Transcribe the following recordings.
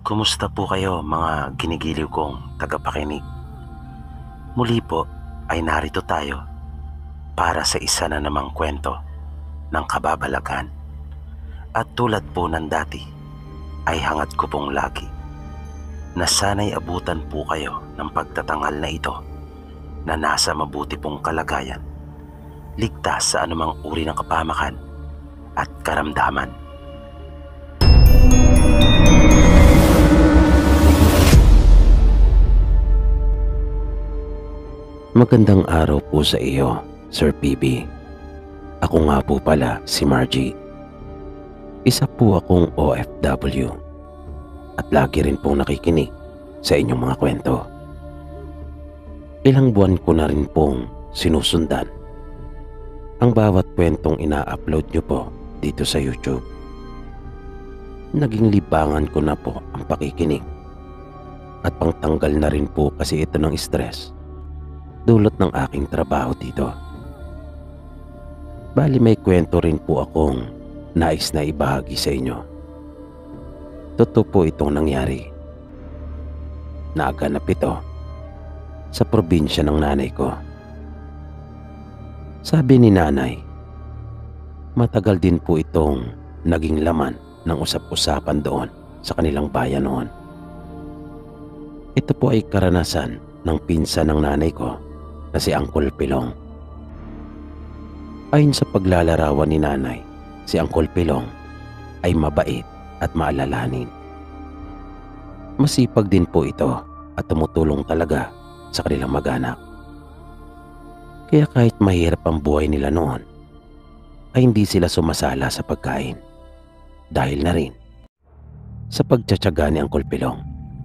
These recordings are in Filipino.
Kumusta po kayo mga ginigiliw kong tagapakinig? Muli po ay narito tayo para sa isa na namang kwento ng kababalagan. At tulad po ng dati ay hangad ko pong lagi na sana'y abutan po kayo ng pagtatangal na ito na nasa mabuti pong kalagayan, ligtas sa anumang uri ng kapamakan at karamdaman. Magandang araw po sa iyo, Sir PB. Ako nga po pala si Margie. Isa po akong OFW at lagi rin pong nakikinig sa inyong mga kwento. Ilang buwan ko na rin pong sinusundan ang bawat kwentong ina-upload nyo po dito sa YouTube. Naging libangan ko na po ang pakikinig at pangtanggal na rin po kasi ito ng stress dulot ng aking trabaho dito. Bali may kwento rin po akong nais na ibahagi sa inyo. Totoo po itong nangyari. Naganap ito sa probinsya ng nanay ko. Sabi ni nanay, matagal din po itong naging laman ng usap-usapan doon sa kanilang bayan noon. Ito po ay karanasan ng pinsan ng nanay ko na si Uncle Pilong. Ayon sa paglalarawan ni nanay, si Uncle Pilong ay mabait at maalalahanin. Masipag din po ito at tumutulong talaga sa kanilang mag-anak. Kaya kahit mahirap ang buhay nila noon, ay hindi sila sumasala sa pagkain dahil na rin sa pagtsatsaga ni Uncle Pilong.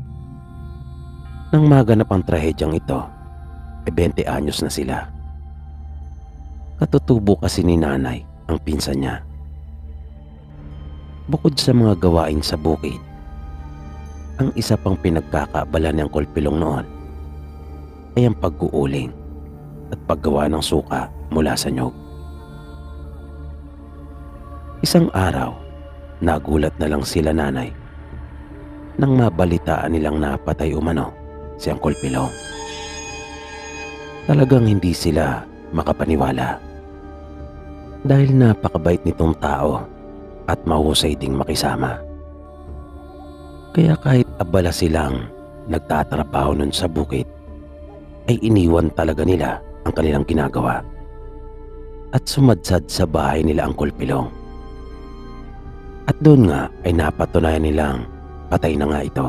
Nang maganap ang trahedyang ito, 20 anyos na sila. Katutubo kasi ni nanay ang pinsan niya. Bukod sa mga gawain sa bukid, ang isa pang pinagkakaabala ng Uncle Pilong noon ay ang pag-uuling at paggawa ng suka mula sa nyog. Isang araw, nagulat na lang sila nanay nang mabalitaan nilang napatay umano si Uncle Pilong. Talagang hindi sila makapaniwala dahil napakabait nitong tao at mahusay ding makisama. Kaya kahit abala silang nagtatrabaho nun sa bukid, ay iniwan talaga nila ang kanilang ginagawa at sumadsad sa bahay nila Uncle Pilong. At doon nga ay napatunayan nilang patay na nga ito.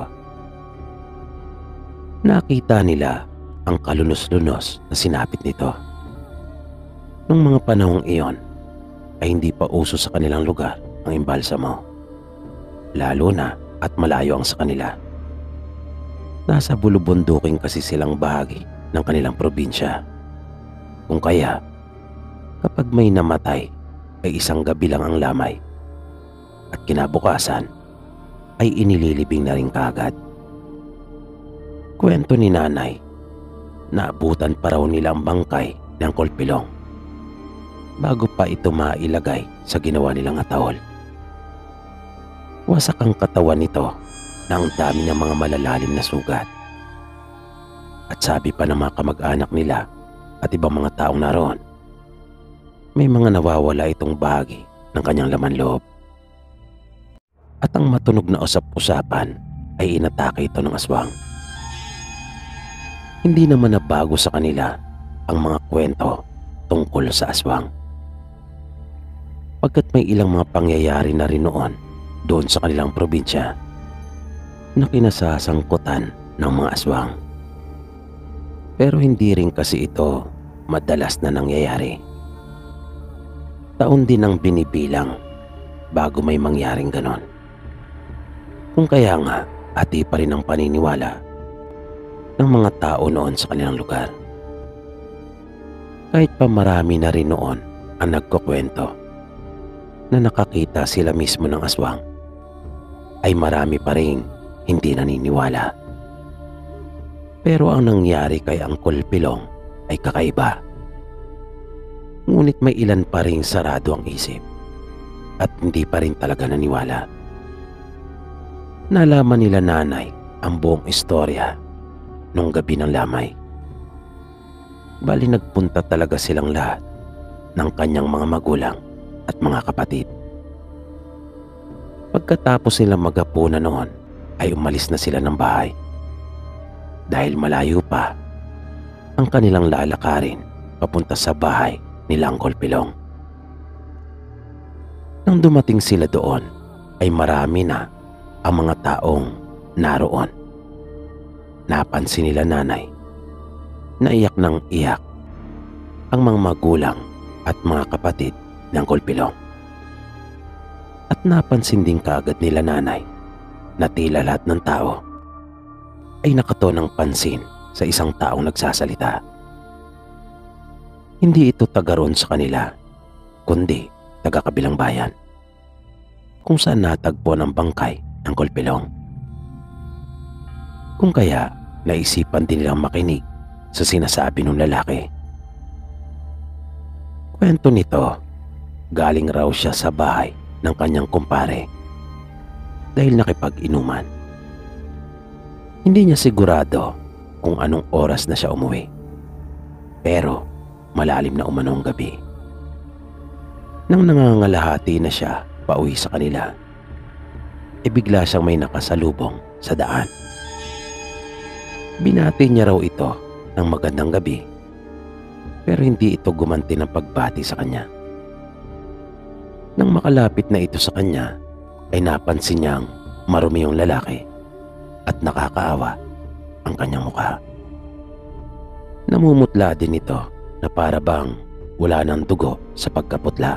Nakita nila ang kalunos-lunos na sinapit nito. Nung mga panahong iyon ay hindi pa uso sa kanilang lugar ang imbalsamo, lalo na at malayo ang sa kanila. Nasa bulubundukin kasi silang bahagi ng kanilang probinsya, kung kaya kapag may namatay ay isang gabi lang ang lamay at kinabukasan ay inililibing na rin kaagad. Kwento ni nanay, naabutan pa raw nila ang bangkay ng Uncle Pilong bago pa ito mailagay sa ginawa nilang ataol. Wasak ang katawan nito na ang dami ng mga malalalim na sugat. At sabi pa ng mga kamag-anak nila at ibang mga taong naroon, may mga nawawala itong bahagi ng kanyang laman loob. At ang matunog na usap-usapan ay inatake ito ng aswang. Hindi naman nabago sa kanila ang mga kwento tungkol sa aswang. Pagkat may ilang mga pangyayari na rin noon doon sa kanilang probinsya na kinasasangkutan ng mga aswang. Pero hindi rin kasi ito madalas na nangyayari. Taon din ang binibilang bago may mangyaring ganon. Kung kaya nga, ati pa rin ang paniniwala ng mga tao noon sa kanilang lugar. Kahit pa marami na rin noon ang nagkukwento na nakakita sila mismo ng aswang, ay marami pa rin hindi naniniwala. Pero ang nangyari kay Uncle Pilong ay kakaiba. Ngunit may ilan pa rin sarado ang isip at hindi pa rin talaga naniwala. Nalaman nila nanay ang buong istorya nung gabi ng lamay. Bali nagpunta talaga silang lahat ng kanyang mga magulang at mga kapatid. Pagkatapos nilang maghapunan noon ay umalis na sila ng bahay. Dahil malayo pa ang kanilang lalakarin papunta sa bahay ni Uncle Pilong. Nang dumating sila doon ay marami na ang mga taong naroon. Napansin nila nanay na iyak ng iyak ang mga magulang at mga kapatid ni Uncle Pilong. At napansin din kaagad nila nanay na tila lahat ng tao ay nakatuon ng pansin sa isang taong nagsasalita. Hindi ito taga roon sa kanila, kundi taga kabilang bayan, kung saan natagpo ng bangkay ng Uncle Pilong. Kung kaya naisipan din nilang makinig sa sinasabi ng lalaki. Kwento nito, galing raw siya sa bahay ng kanyang kumpare dahil nakipag-inuman. Hindi niya sigurado kung anong oras na siya umuwi, pero malalim na umanong gabi. Nang nangangalahati na siya pauwi sa kanila, bigla siyang may nakasalubong sa daan. Binati niya raw ito ng magandang gabi, pero hindi ito gumanti ng pagbati sa kanya. Nang makalapit na ito sa kanya, ay napansin niyang marumi yung lalaki at nakakaawa ang kanyang mukha. Namumutla din ito na para bang wala ng dugo sa pagkaputla.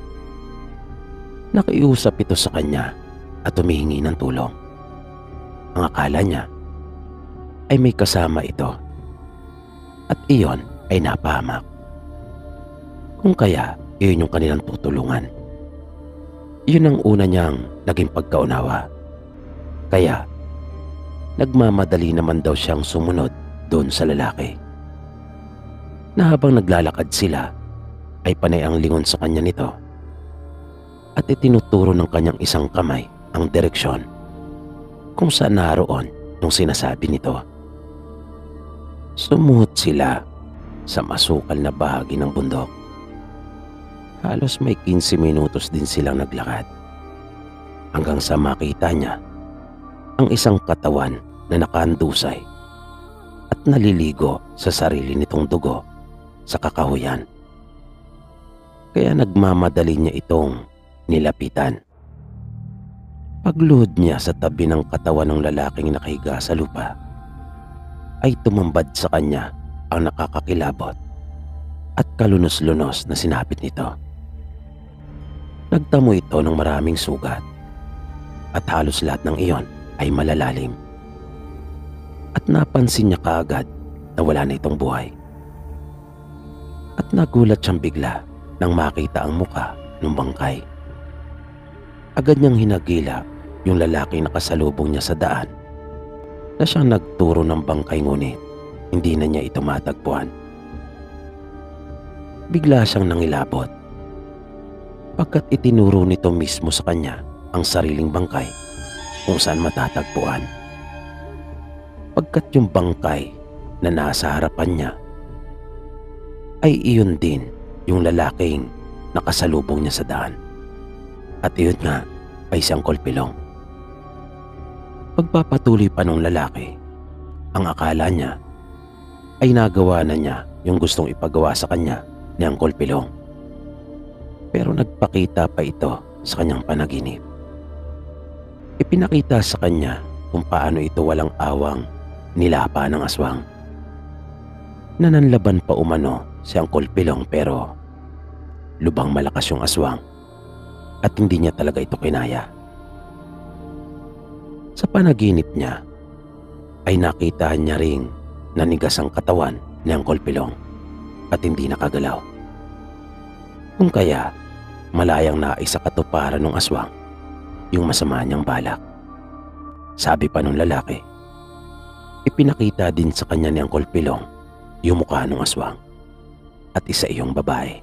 Nakiusap ito sa kanya at humihingi ng tulong. Ang akala niya ay may kasama ito at iyon ay napahamak. Kung kaya iyon yung kanilang tutulungan. Yun ang una niyang naging pagkaunawa. Kaya nagmamadali naman daw siyang sumunod doon sa lalaki. Na habang naglalakad sila ay panay ang lingon sa kanya nito at itinuturo ng kanyang isang kamay ang direksyon kung saan naroon nung sinasabi nito. Sumuot sila sa masukal na bahagi ng bundok. Halos may 15 minutos din silang naglakad hanggang sa makita niya ang isang katawan na nakahandusay at naliligo sa sarili nitong dugo sa kakahuyan. Kaya nagmamadali niya itong nilapitan. Pagluhod niya sa tabi ng katawan ng lalaking nakahiga sa lupa, ay tumambad sa kanya ang nakakakilabot at kalunos-lunos na sinapit nito. Nagtamo ito ng maraming sugat at halos lahat ng iyon ay malalalim. At napansin niya kaagad na wala na itong buhay. At nagulat siyang bigla nang makita ang muka ng bangkay. Agad niyang hinagila yung lalaki na kasalubong niya sa daan na siyang nagturo ng bangkay, ngunit hindi na niya ito matagpuan. Bigla siyang nangilabot pagkat itinuro nito mismo sa kanya ang sariling bangkay kung saan matatagpuan. Pagkat yung bangkay na nasa harapan niya ay iyon din yung lalaking nakasalubong niya sa daan. At iyon nga ay si Uncle Pilong. Pagpapatuloy pa ng lalaki, ang akala niya ay nagawa na niya yung gustong ipagawa sa kanya ni Uncle Pilong. Pero nagpakita pa ito sa kanyang panaginip. Ipinakita sa kanya kung paano ito walang awang nilapa ng aswang. Nananlaban pa umano si Uncle Pilong, pero lubang malakas yung aswang at hindi niya talaga ito kinaya. Sa panaginip niya ay nakita niya ring nanigas ang katawan ni Uncle Pilong at hindi nakagalaw. Kung kaya malayang naisakatuparan ng aswang yung masama niyang balak. Sabi pa ng lalaki, ipinakita din sa kanya ni Uncle Pilong yung mukha ng aswang at isa iyong babae.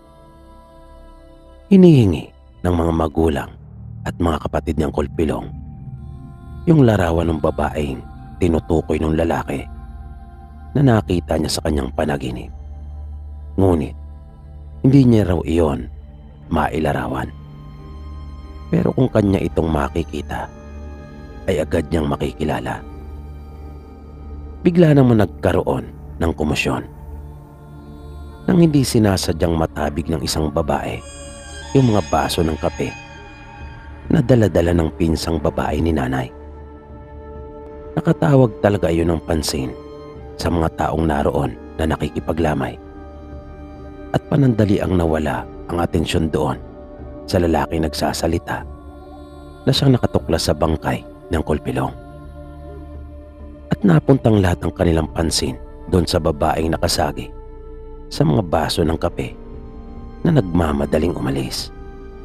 Hinihingi ng mga magulang at mga kapatid ni Uncle Pilong yung larawan ng babaeng tinutukoy ng lalaki na nakita niya sa kanyang panaginip. Ngunit hindi niya raw iyon mailarawan. Pero kung kanya itong makikita, ay agad niyang makikilala. Bigla naman nagkaroon ng komosyon. Nang hindi sinasadyang matabig ng isang babae yung mga baso ng kape na dala-dala ng pinsang babae ni nanay. Nakatawag talaga iyon ng pansin sa mga taong naroon na nakikipaglamay. At panandali ang nawala ang atensyon doon sa lalaki nagsasalita na siyang nakatuklas sa bangkay ng kulpilong. At napuntang lahat ng kanilang pansin doon sa babaeng nakasagi sa mga baso ng kape na nagmamadaling umalis.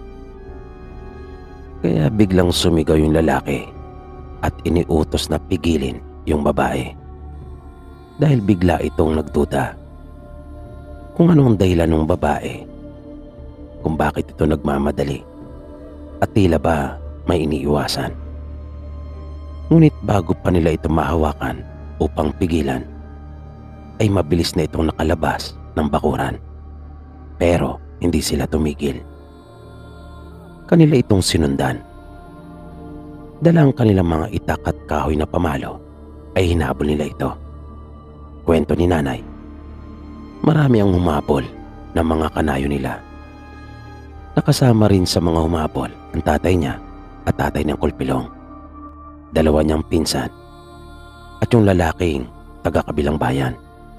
Kaya biglang sumigaw yung lalaki at iniutos na pigilin yung babae. Dahil bigla itong nagduda kung ano ang dahilan ng babae, kung bakit ito nagmamadali at tila ba may iniiwasan. Ngunit bago pa nila ito mahawakan upang pigilan, ay mabilis na itong nakalabas ng bakuran. Pero hindi sila tumigil. Kanila itong sinundan. Dala ang kanilang mga itak at kahoy na pamalo ay hinabol nila ito. Kwento ni nanay, marami ang humabol ng mga kanayo nila. Nakasama rin sa mga humabol ang tatay niya at tatay ng kulpilong, dalawa niyang pinsan, at yung lalaking taga-kabilang bayan.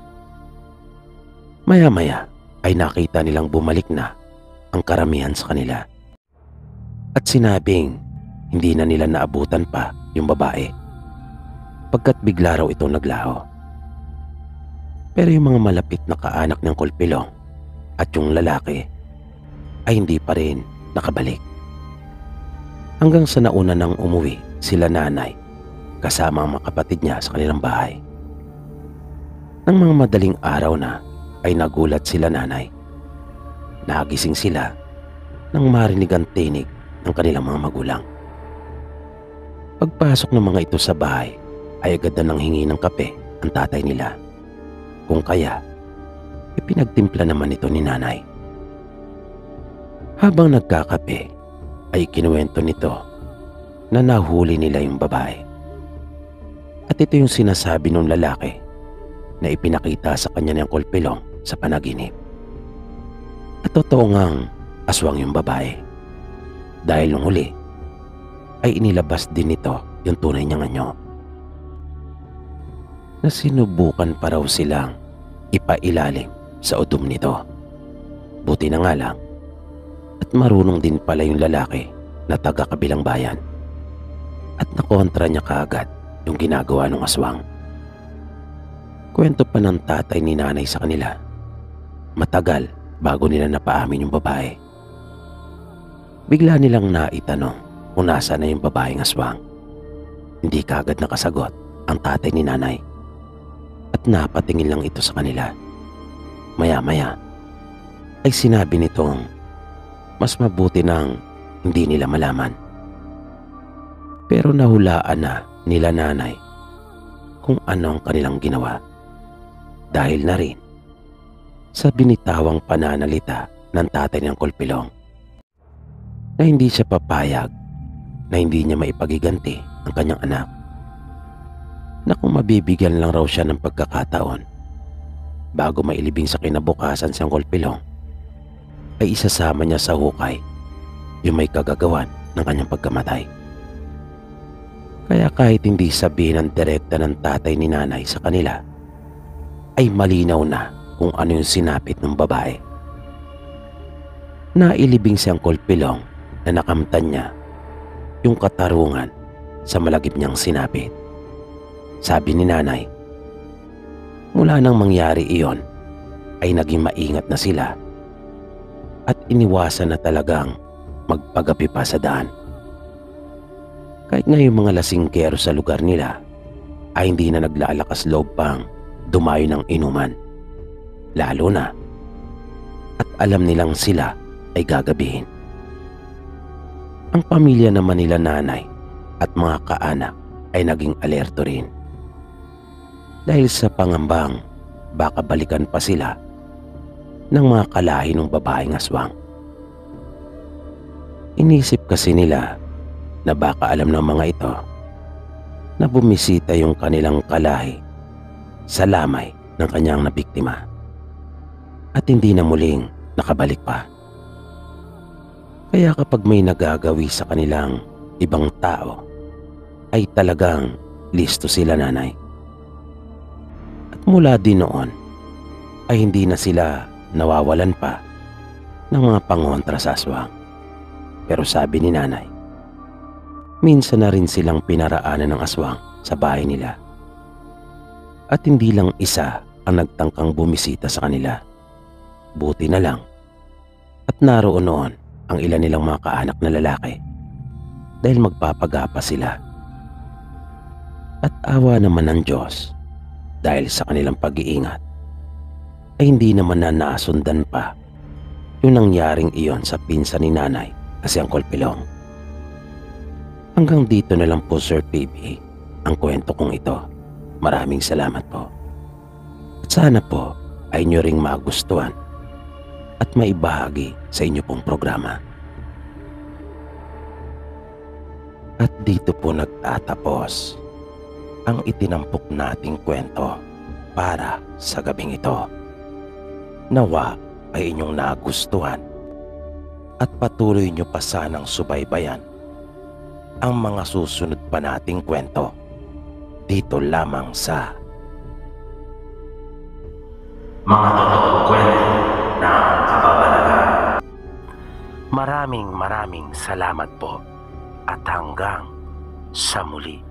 Maya-maya ay nakita nilang bumalik na ang karamihan sa kanila. At sinabing hindi na nila naabutan pa yung babae pagkat bigla raw itong naglaho. Pero yung mga malapit na kaanak ng kulpilong at yung lalaki ay hindi pa rin nakabalik. Hanggang sa nauna nang umuwi sila nanay kasama ang mga kapatid niya sa kanilang bahay. Nang mga madaling araw na ay nagulat sila nanay. Nagising sila nang marinig ang tinig ng kanilang mga magulang. Pagpasok ng mga ito sa bahay ay agad na nanghingi ng kape ang tatay nila. Kung kaya, ipinagtimpla naman ito ni nanay. Habang nagkakape, ay kinuwento nito na nahuli nila yung babae. At ito yung sinasabi ng lalaki na ipinakita sa kanya ng kulpilong sa panaginip. At totoo ngang aswang yung babae. Dahil nung huli, ay inilabas din nito yung tunay niyang anyo. Na sinubukan pa raw silang ipailalim sa udom nito. Buti na nga lang at marunong din pala yung lalaki na taga-kabilang bayan at nakontra niya kaagad yung ginagawa ng aswang. Kwento pa ng tatay ni nanay sa kanila, matagal bago nila napaamin yung babae. Bigla nilang naitanong kung nasa na yung babaeng aswang. Hindi kaagad nakasagot ang tatay ni nanay at napatingin lang ito sa kanila. Maya-maya ay sinabi nitong mas mabuti nang hindi nila malaman. Pero nahulaan na nila nanay kung ano ang kanilang ginawa. Dahil na rin sa binitawang pananalita ng tatay ng kulpilong na hindi siya papayag na hindi niya maipagiganti ang kanyang anak, na kung mabibigyan lang raw siya ng pagkakataon bago mailibing sa kinabukasan siyang kulpilong, ay isasama niya sa hukay yung may kagagawan ng kanyang pagkamatay. Kaya kahit hindi sabihin ng direkta ng tatay ni nanay sa kanila, ay malinaw na kung ano yung sinapit ng babae. Nailibing siyang kulpilong na nakamtan niya yung katarungan sa malagip niyang sinapit. Sabi ni nanay, mula nang mangyari iyon ay naging maingat na sila at iniwasan na talagang magpagapi pa sa daan. Kahit nga yung mga lasingkero sa lugar nila ay hindi na naglalakas loob pang dumayo ng inuman, lalo na at alam nilang sila ay gagabihin. Ang pamilya naman nila nanay at mga kaanak ay naging alerto rin. Dahil sa pangambang baka balikan pa sila ng mga kalahi ng babaeng aswang. Inisip kasi nila na baka alam ng mga ito na bumisita yung kanilang kalahi sa lamay ng kanyang nabiktima at hindi na muling nakabalik pa. Kaya kapag may nagagawi sa kanilang ibang tao ay talagang listo sila, nanay. At mula din noon ay hindi na sila nawawalan pa ng mga pangontra sa aswang. Pero sabi ni nanay, minsan na rin silang pinaraanan ng aswang sa bahay nila. At hindi lang isa ang nagtangkang bumisita sa kanila. Buti na lang at naroon noon ang ilan nilang mga kaanak na lalaki dahil magpapagapa sila. At awa naman ng Diyos dahil sa kanilang pag-iingat ay hindi naman na nasundan pa yung nangyaring iyon sa pinsan ni nanay na si Uncle Pilong. Hanggang dito na lang po, Sir PB, ang kwento kong ito. Maraming salamat po. At sana po ay nyo ring magustuhan at maibahagi sa inyo pong programa. At dito po nagtatapos ang itinampok nating kwento para sa gabing ito. Nawa ay inyong nagustuhan at patuloy nyo pa sanang subaybayan ang mga susunod pa nating kwento dito lamang sa Mga Totoong Kwento ng Kababalagan. Maraming salamat po at hanggang sa muli.